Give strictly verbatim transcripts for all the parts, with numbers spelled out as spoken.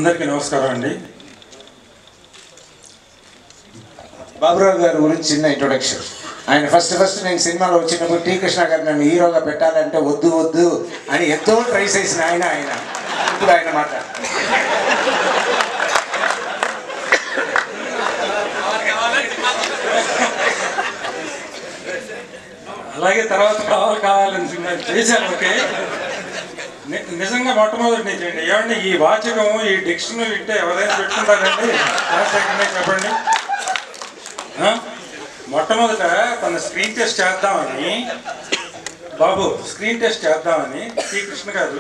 అందరికీ నమస్కారం అండి. బాబురావు గారి గురించి చిన్న ఇంట్రొడక్షన్. ఆయన ఫస్ట్ ఫస్ట్ నేను సినిమాలో వచ్చినప్పుడు టీ కృష్ణ గారు నన్ను హీరోగా పెట్టాలంటే వద్దు వద్దు అని ఎంతో ట్రై చేసిన ఆయన ఆయన ఇప్పుడు ఆయన మాట. అలాగే తర్వాత కావాలి కావాలని సినిమా చేశాను. ఓకే, నిజంగా మొట్టమొదటి నిజండి ఏమండి ఈ వాచకం ఈ డిక్షనరీ వింటే ఎవరైనా పెట్టుకుంటారండి? రాజశేఖరనే చెప్పండి. మొట్టమొదట తన స్క్రీన్ టెస్ట్ చేద్దామని బాబు స్క్రీన్ టెస్ట్ చేద్దామని శ్రీకృష్ణ గారు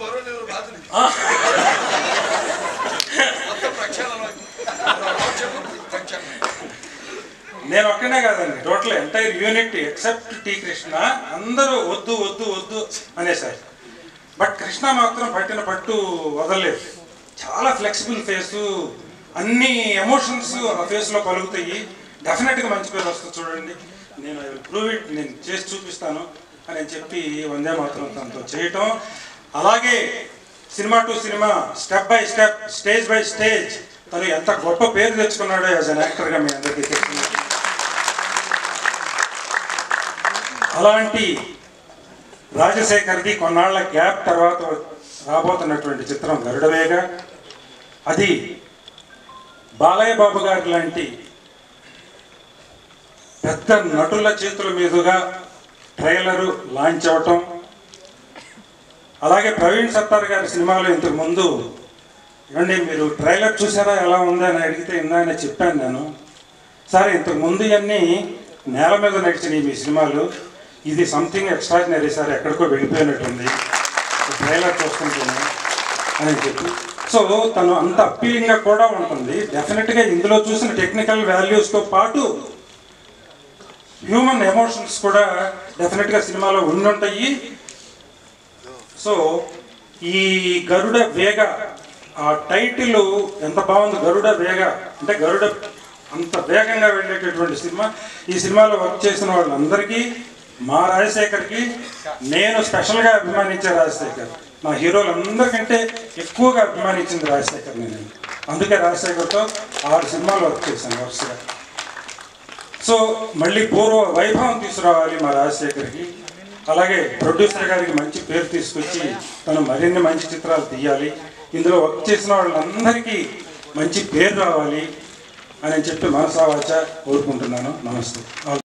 నేను ఒక్కనే కాదండి, total entire unit except T Krishna అందరూ వద్దు వద్దు వద్దు అనేసారు. బట్ కృష్ణ మాత్రం పట్టిన పట్టు వదలలేదు. చాలా ఫ్లెక్సిబుల్ ఫేసు, అన్ని ఎమోషన్స్ ఆ ఫేస్లో పలుకుతాయి. డెఫినెట్గా మంచి పేరు వస్తుంది చూడండి. నేను ఐ విల్ ప్రూవ్ ఇట్, నేను చేసి చూపిస్తాను అని చెప్పి వందే మాత్రం తనతో చేయటం. అలాగే cinema to cinema step by step stage by stage తను ఎంత గొప్ప పేరు తెచ్చుకున్నాడో యాజ్ అన్ యాక్టర్గా మీ అందరికీ తెలిసింది. అలాంటి రాజశేఖర్ది కొన్నాళ్ల గ్యాప్ తర్వాత రాబోతున్నటువంటి చిత్రం గరుడవేగ. అది బాలయ్య బాబు గారి లాంటి పెద్ద నటుల చేతుల మీదుగా ట్రైలరు లాంచ్ అవటం. అలాగే ప్రవీణ్ సత్తార్ గారి సినిమాలో ఇంతకు ముందు ఏమండి మీరు ట్రైలర్ చూసారా ఎలా ఉందని అడిగితే ఇందానే చెప్పాను నేను. సరే ఇంతకు ముందు ఇవన్నీ నేల మీద నడిచినాయి మీ సినిమాలు, ఇది సంథింగ్ ఎక్స్ట్రాడినరీ సార్, ఎక్కడికో వెళ్ళిపోయినట్టుంది ట్రైలర్ చూస్తుంటేనే అని చెప్పి. సో తను అంత అప్పీలింగ్గా కూడా ఉంటుంది. డెఫినెట్గా ఇందులో చూసిన టెక్నికల్ వాల్యూస్తో పాటు హ్యూమన్ ఎమోషన్స్ కూడా డెఫినెట్గా సినిమాలో ఉండుంటాయి. సో ఈ గరుడ వేగ ఆ టైటిల్ ఎంత బాగుంది, గరుడ వేగ అంటే గరుడ అంత వేగంగా వెళ్ళేటటువంటి సినిమా. ఈ సినిమాలో వర్క్ చేసిన వాళ్ళందరికీ, మా రాజశేఖర్కి నేను స్పెషల్గా అభిమానించే రాజశేఖర్, మా హీరోలందరికంటే ఎక్కువగా అభిమానించింది రాజశేఖర్ నేను. అందుకే రాజశేఖర్తో ఆరు సినిమాలు వర్క్ చేశాను వరుసగా. సో మళ్ళీ పూర్వ వైభవం తీసుకురావాలి మా రాజశేఖర్కి. అలాగే ప్రొడ్యూసర్ గారికి మంచి పేరు తీసుకొచ్చి తను మరిన్ని మంచి చిత్రాలు తీయాలి, ఇందులో వర్క్ చేసిన వాళ్ళందరికీ మంచి పేరు రావాలి అని చెప్పి మనసావాచ కోరుకుంటున్నాను. నమస్తే.